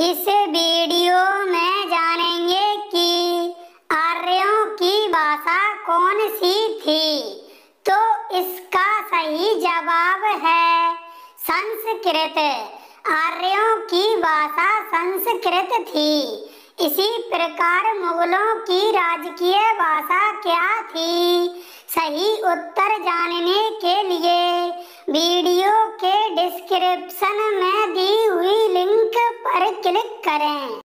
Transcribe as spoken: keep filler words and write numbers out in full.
इस वीडियो में जानेंगे कि आर्यों की भाषा कौन सी थी। तो इसका सही जवाब है संस्कृत। आर्यों की भाषा संस्कृत थी। इसी प्रकार मुगलों की राजकीय भाषा क्या थी? सही उत्तर जानने के लिए वीडियो के डिस्क्रिप्शन में दी हुई लिंक पर क्लिक करें।